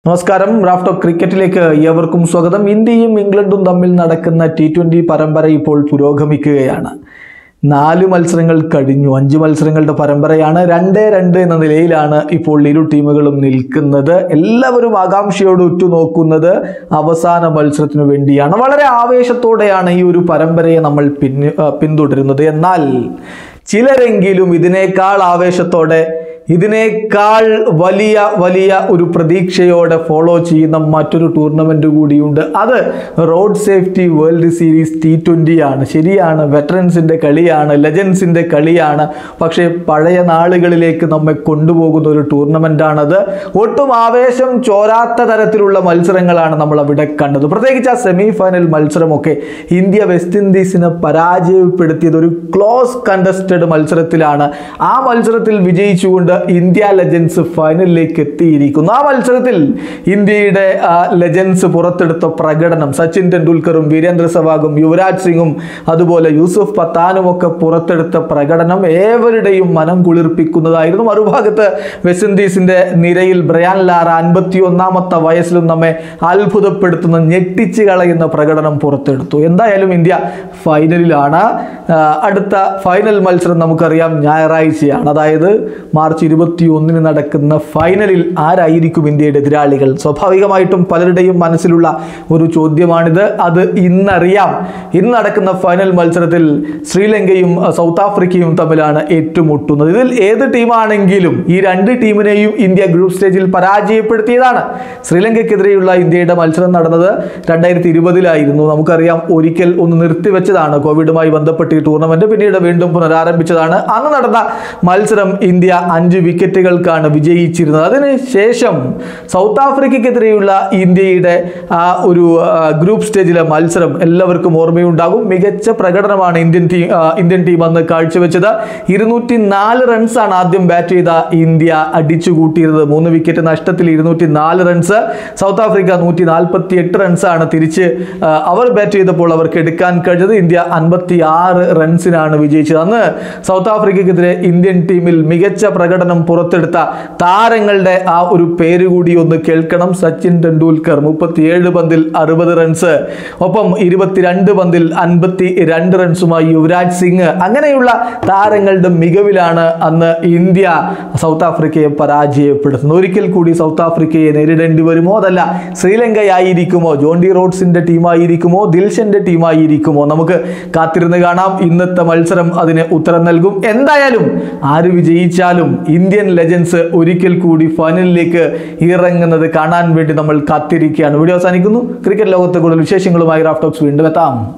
നമസ്കാരം. റാഫ്റ്റോ ക്രിക്കറ്റിലേക്ക് ഏവർക്കും സ്വാഗതം. ഇന്ത്യയും ഇംഗ്ലണ്ടും തമ്മിൽ നടക്കുന്ന T20 പരമ്പര ഇപ്പോൾ പുരോഗമിക്കുകയാണ്. 4 മത്സരങ്ങൾ കഴിഞ്ഞു. 5 മത്സരങ്ങളുടെ പരമ്പരയാണ്. 2-2 എന്ന നിലയിലാണ് ഇപ്പോൾ ഇരു ടീമുകളും നിൽക്കുന്നത്. എല്ലാവരും ആകാംക്ഷയോട് ഉറ്റുനോക്കുന്നത് അവസാന മത്സരത്തിനു വേണ്ടിയാണ്. വളരെ ആവേശത്തോടെയാണ് ഈ ഒരു പരമ്പരയെ നമ്മൾ പിന്തുടരുന്നത്. എന്നാൽ ചിലരെങ്കിലും ഇതിനേക്കാൾ ആവേശത്തോടെ, ഇതിനേക്കാൾ വലിയ ഒരു പ്രതീക്ഷയോടെ ഫോളോ ചെയ്യുന്ന മറ്റൊരു ടൂർണമെന്റ് കൂടിയുണ്ട്. അത് road safety world series T20 ആണ്. ശരിയാണ്, വെറ്ററൻസിന്റെ കളിയാണ്, ലെജൻസിന്റെ കളിയാണ്. പക്ഷേ പഴയ നാളുകളിലേക്ക് നമ്മെ കൊണ്ടുപോകുന്ന ഒരു ടൂർണമെന്റാണത്. ഒട്ടും ആവേശം ചോരാത്ത തരത്തിലുള്ള മത്സരങ്ങളാണ് നമ്മൾ അവിടെ കണ്ടത്. പ്രത്യേകിച്ച് ആ സെമി ഫൈനൽ മത്സരമൊക്കെ ഇന്ത്യ വെസ്റ്റ് ഇൻഡീസിനെ പരാജയപ്പെടുത്തിയത് ഒരു ക്ലോസ് കണ്ടസ്റ്റഡ് മത്സരത്തിലാണ്. ആ മത്സരത്തിൽ വിജയിച്ചുകൊണ്ട് ഇന്ത്യ ലെജൻസ് ഫൈനലിലേക്ക് എത്തിയിരിക്കുന്നു. ആ മത്സരത്തിൽ ഇന്ത്യയുടെ ലെജൻസ് പുറത്തെടുത്ത പ്രകടനം, സച്ചിൻ ടെണ്ടുൽക്കറും വീരേന്ദ്ര സെവാഗും യുവരാജ് സിംഗും അതുപോലെ യൂസുഫ് പത്താനും ഒക്കെ പുറത്തെടുത്ത പ്രകടനം ഏവരുടെയും മനം കുളിർപ്പിക്കുന്നതായിരുന്നു. മറുഭാഗത്ത് വെസ്റ്റ് ഇൻഡീസിന്റെ നിരയിൽ ബ്രയാൻ ലാറ 51ാമത്തെ വയസ്സിലും നമ്മെ അത്ഭുതപ്പെടുത്തുന്ന, ഞെട്ടിച്ച് കളയുന്ന പ്രകടനം പുറത്തെടുത്തു. എന്തായാലും ഇന്ത്യ ഫൈനലിലാണ്. അടുത്ത ഫൈനൽ മത്സരം നമുക്കറിയാം ഞായറാഴ്ചയാണ്. അതായത് മാർച്ച് 21 നടക്കുന്ന ഫൈനലിൽ ആരായിരിക്കും ഇന്ത്യയുടെ എതിരാളികൾ? സ്വാഭാവികമായിട്ടും പലരുടെയും മനസ്സിലുള്ള ഒരു ചോദ്യമാണിത്. അത് ഇന്നറിയാം. ഇന്ന് നടക്കുന്ന ഫൈനൽ മത്സരത്തിൽ ശ്രീലങ്കയും സൗത്ത് ആഫ്രിക്കയും തമ്മിലാണ് ഏറ്റുമുട്ടുന്നത്. ഇതിൽ ഏത് ടീമാണെങ്കിലും ഈ രണ്ട് ടീമിനെയും ഇന്ത്യ ഗ്രൂപ്പ് സ്റ്റേജിൽ പരാജയപ്പെടുത്തിയതാണ്. ശ്രീലങ്കയ്ക്കെതിരെയുള്ള ഇന്ത്യയുടെ മത്സരം നടന്നത് 2020-ലായിരുന്നു. നമുക്കറിയാം, ഒരിക്കൽ ഒന്ന് നിർത്തിവെച്ചതാണ് കോവിഡുമായി ബന്ധപ്പെട്ട് ഈ ടൂർണമെന്റ്. പിന്നീട് വീണ്ടും പുനരാരംഭിച്ചതാണ്. അന്ന് നടന്ന മത്സരം ഇന്ത്യ 5 വിക്കറ്റുകൾക്കാണ് വിജയിച്ചിരുന്നത്. അതിനുശേഷം സൗത്ത് ആഫ്രിക്കയ്ക്കെതിരെയുള്ള ഇന്ത്യയുടെ ആ ഒരു ഗ്രൂപ്പ് സ്റ്റേജിലെ മത്സരം എല്ലാവർക്കും ഓർമ്മയുണ്ടാകും. മികച്ച പ്രകടനമാണ് ഇന്ത്യൻ ടീം അന്ന് കാഴ്ചവെച്ചത്. 204 റൺസാണ് ആദ്യം ബാറ്റ് ചെയ്ത ഇന്ത്യ അടിച്ചുകൂട്ടിയിരുന്നത്. 3 വിക്കറ്റ് നഷ്ടത്തിൽ 204 റൺസ്. സൗത്ത് ആഫ്രിക്ക 148 റൺസാണ് തിരിച്ച് അവർ ബാറ്റ് ചെയ്തപ്പോൾ അവർക്ക് എടുക്കാൻ കഴിഞ്ഞത്. ഇന്ത്യ 56 റൺസിനാണ് വിജയിച്ചത്. അന്ന് സൗത്ത് ആഫ്രിക്കയ്ക്കെതിരെ ഇന്ത്യൻ ടീമിൽ മികച്ച പ്രകടനം പുറത്തെടുത്ത താരങ്ങളുടെ ആ ഒരു പേര് കൂടി ഒന്ന് കേൾക്കണം. സച്ചിൻ ടെണ്ടുൽക്കർ 37 പന്തിൽ 60 റൺസ്, ഒപ്പം 22 പന്തിൽ 52 റൺസുമായി യുവരാജ് സിംഗ്. അങ്ങനെയുള്ള താരങ്ങളുടെ മികവിലാണ് അന്ന് ഇന്ത്യ സൗത്ത് ആഫ്രിക്കയെ പരാജയപ്പെടുത്തുന്നത്. ഒരിക്കൽ കൂടി സൗത്ത് ആഫ്രിക്കയെ നേരിടേണ്ടി വരുമോ? അതല്ല ശ്രീലങ്കയായിരിക്കുമോ? ജോണ്ടി റോഡ്സിന്റെ ടീമായിരിക്കുമോ? ദിൽഷന്റെ ടീമായിരിക്കുമോ? നമുക്ക് കാത്തിരുന്ന് കാണാം. ഇന്നത്തെ മത്സരം അതിന് ഉത്തരം നൽകും. എന്തായാലും ആര് വിജയിച്ചാലും ഇന്ത്യൻ ലെജൻസ് ഒരിക്കൽ കൂടി ഫൈനലിലേക്ക് ഇറങ്ങുന്നത് കാണാൻ വേണ്ടി നമ്മൾ കാത്തിരിക്കുകയാണ്. വീഡിയോ അവസാനിക്കുന്നു. ക്രിക്കറ്റ് ലോകത്തെ കൂടുതൽ വിശേഷങ്ങളുമായി റാഫ്റ്റോക്സ് വീണ്ടും എത്താം.